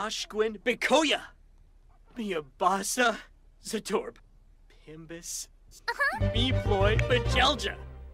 Moshquin Bikoya, Miabasa, Zatorb, Pimbus, Meploy, Bajelja,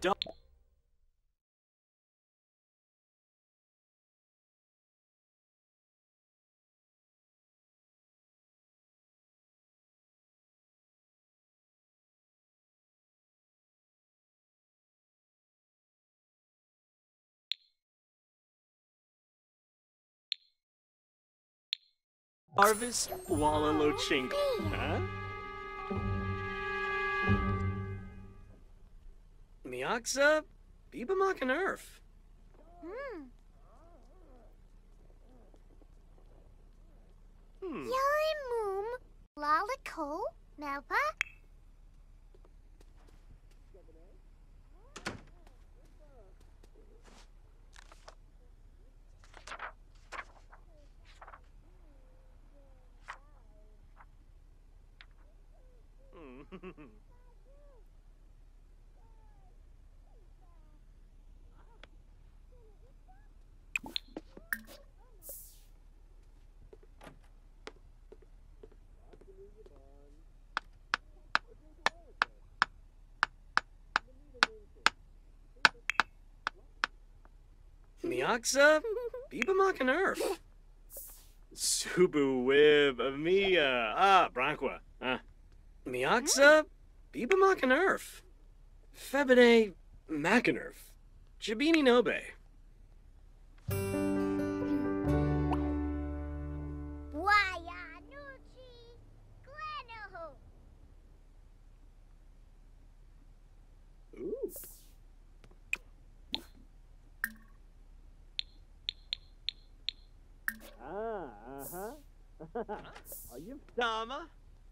Arvis, Wallalochingle. Huh? Miaxa, Bibamak and Earth. Yoim Lalico, Melpa. Miaxa, Bibamak and Earth. Subu Wib, Amia, Branqua. Miaxa, Bibamak and Earth. Febide, Macanerf. Jabini Nobe. Wayanuchi, Glenoho. Ooh. Are you Dama?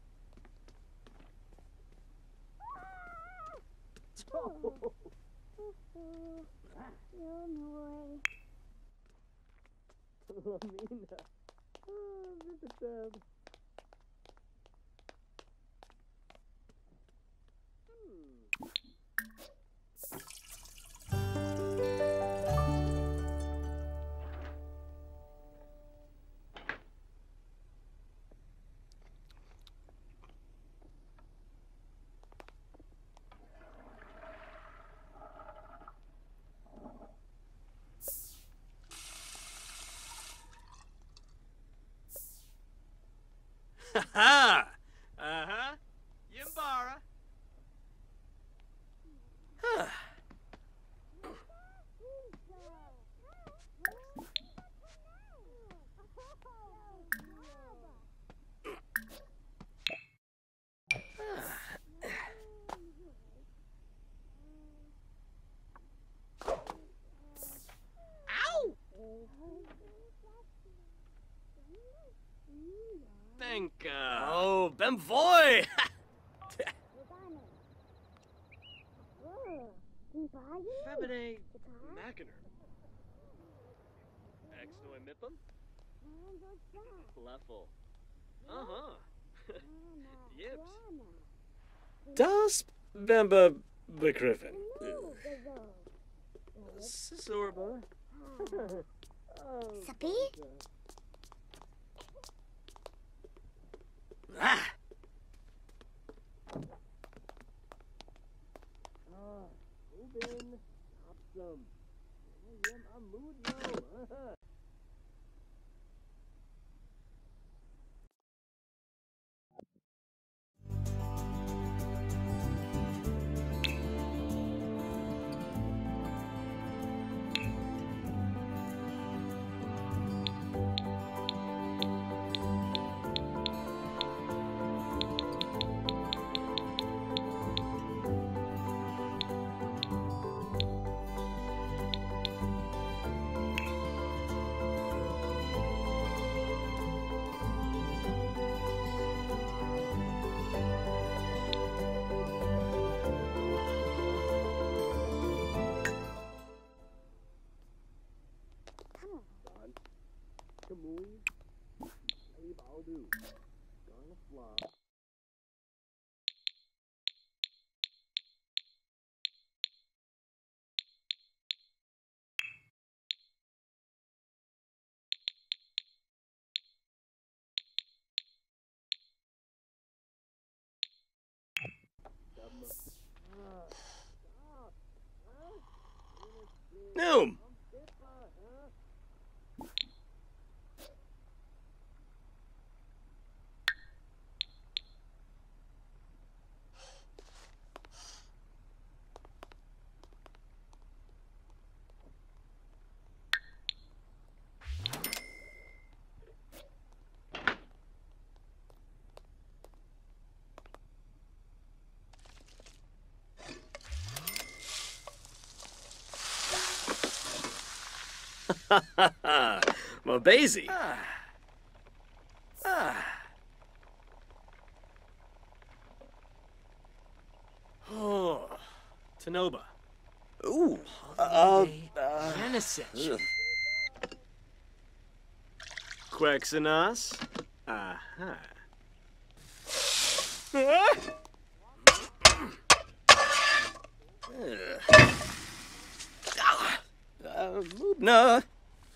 Lamina. Vipitab. Ha! Yimbara. Ow! Think, oh, Bemvoy! Febide, Macaner. Exnoy Mippum? Fluffle. Yips. Das Bemba Begriffen. Sisorba. Sapi? Ubin, Opsum. I'm mood Kamui, Abe Aldu, Garna Flaw. Noom! Mabazy. Oh, Tanoba. Ooh. Genesis. Quexanos. Aha. Mudna.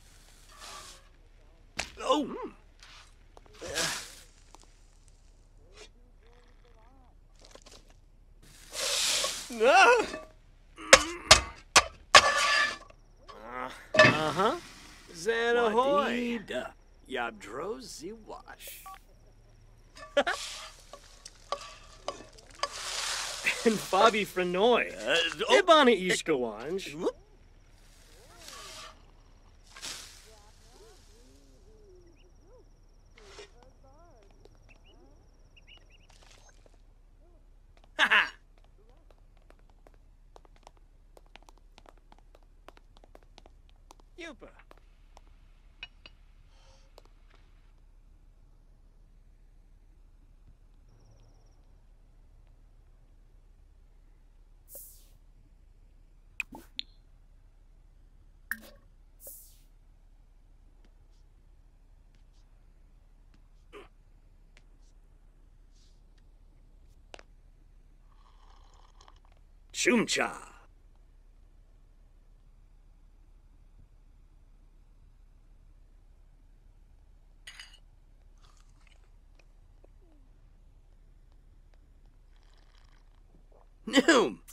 Oh. Uh-huh. Zanahoy. Wadida. Yabdrozi wash. And Bobby Frenoy. Ibani Ishkawanj. Whoop. Yupa. Shumcha. Noom.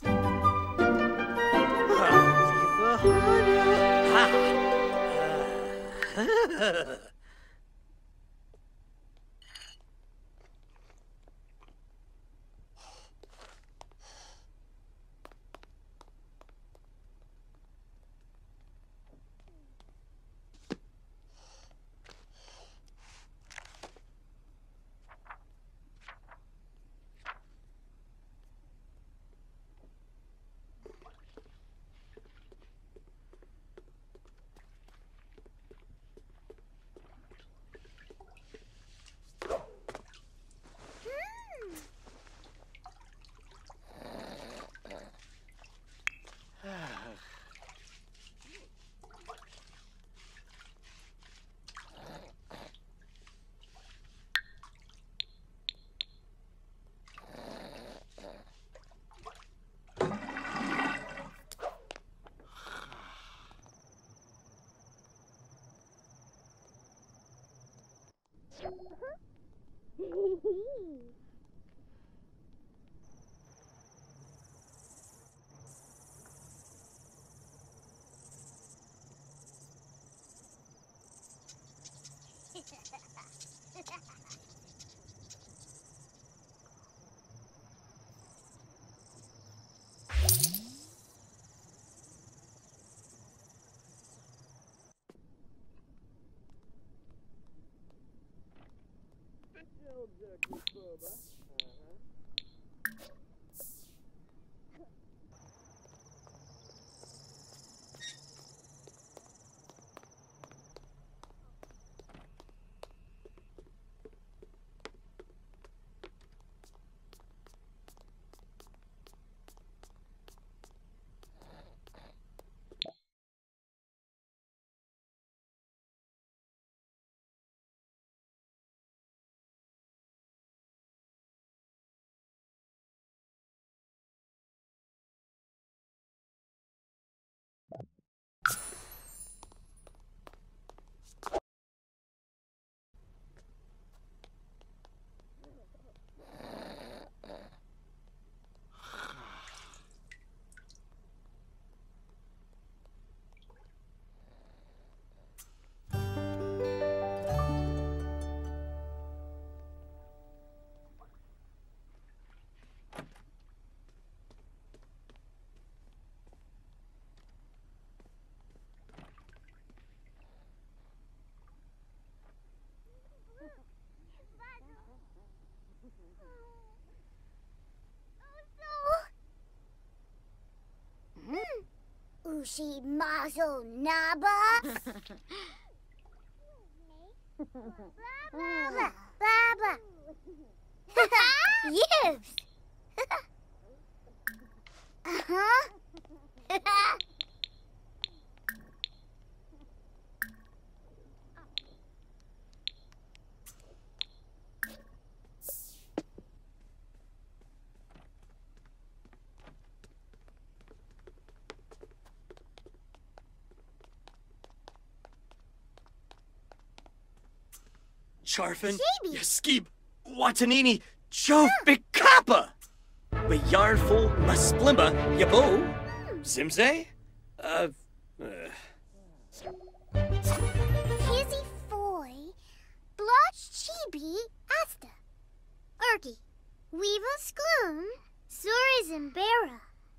Ushi Mazo Naba. Blah, blah, blah. Yibs. Uh-huh. Charfin, Shaby. Yaskib, Watanini, Chove, Bikappa! Bayarful, Masplimba, Yabo, Zimze? Kizzy Foy, Blotch Chibi, Asta, Erky, Weeva Skloon, Suri Zimbera,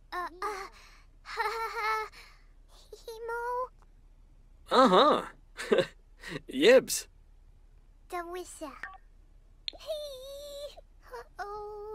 Himo, Uh-huh. Yibs. Dawissa. Hey, uh-oh.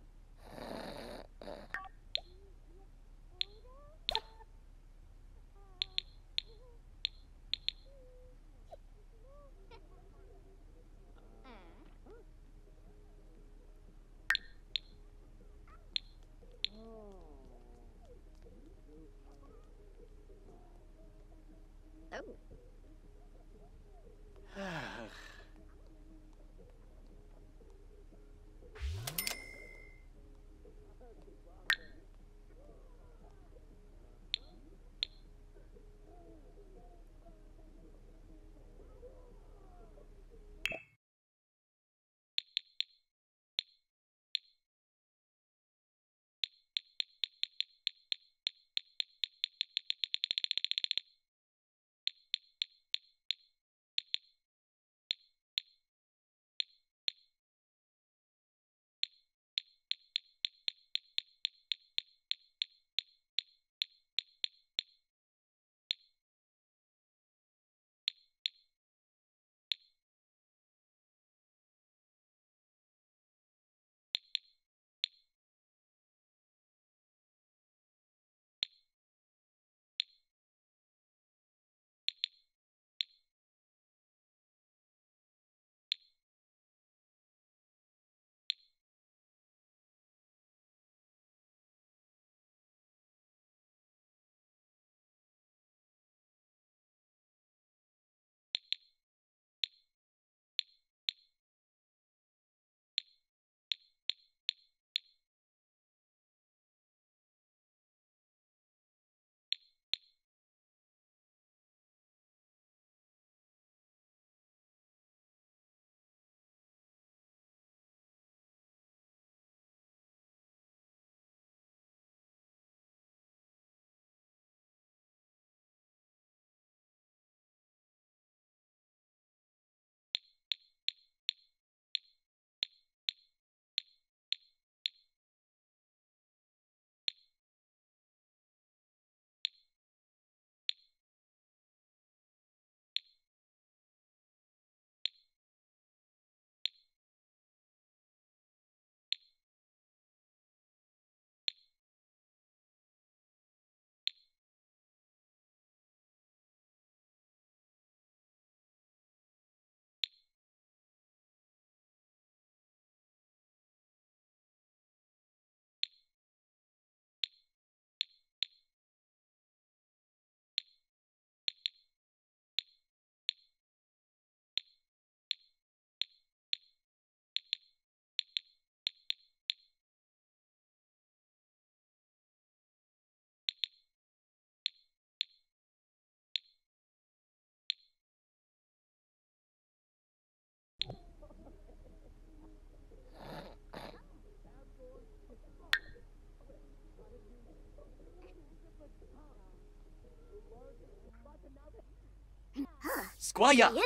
Squaya!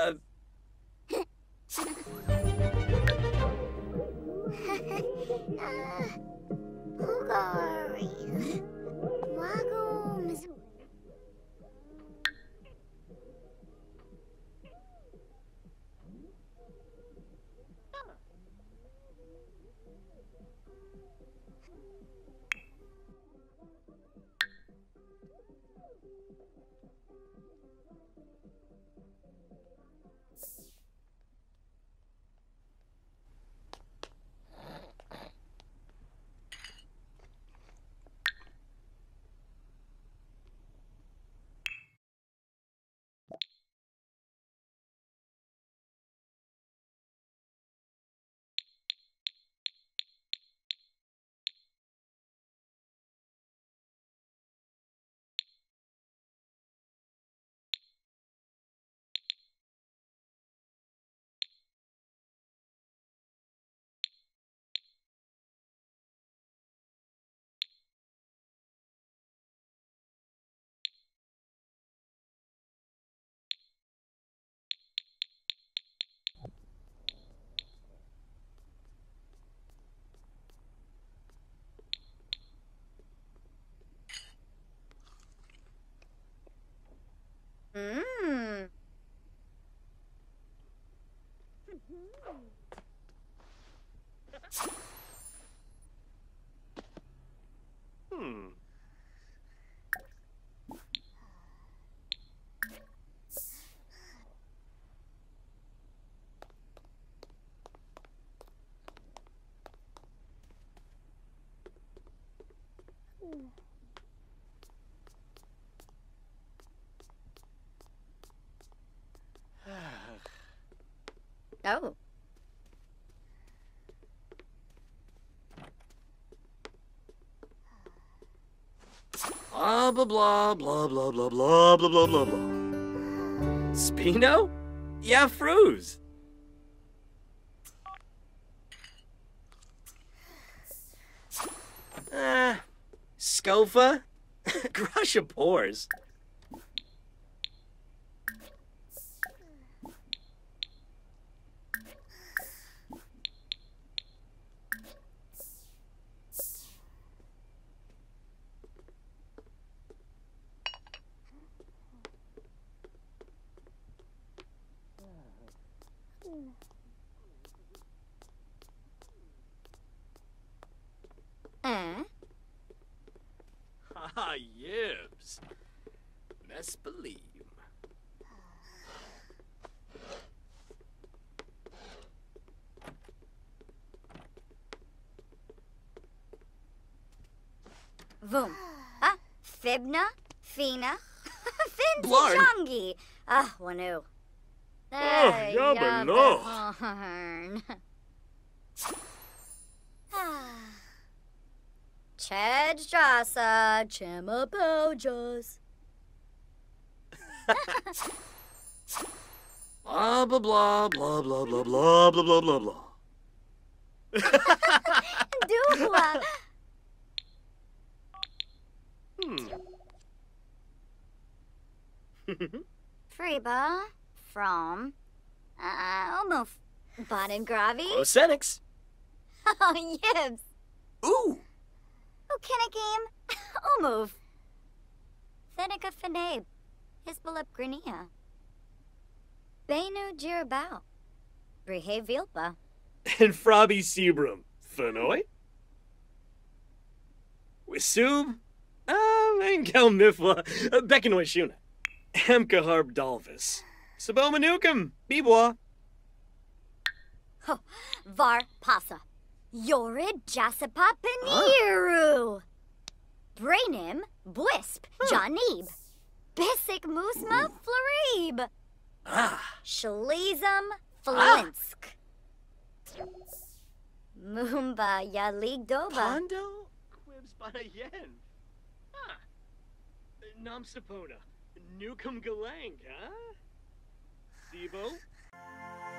Hugari. Wagums. Mmm. Hmm. Oh. Blah, blah, blah, blah, blah, blah, blah, blah, blah, blah, blah. Spino? Yeah, Fruz. Scofa? Crush your pores. Eh? Ah, yibs. Best believe. Voom. Ah, Fibna, Fina, Blarn. Finzajongi. Ah, Wanu. Yabba-no. Chedj Jasa, Chema Bojas. Blah, blah, blah, blah, blah, blah, blah, blah, blah, blah, blah. Dua. Freba, from, almost, Bonagravi. Ocenix. Oh, yibs. Ooh. Okinagame, Omove. Fenica Fenabe, Hisbalip Grania. Benu Jirabao, Brihe Vilpa. And Frobby Sebrum. Fenoy? Wisub? Engel Mifla. Bekanoy Shuna. Emka Dalvis. Saboma Nukem. Bebois. Ho, Var Pasa. Yorid Jasapa Paniru. Brainim, Bwisp, Janib. Bisic Musma Florib. Shalizum Flinsk. Mumba Yalig Doba. Pondo? Quibs Banayen. Nam Sapona. Nukem Galang, huh? Sibo?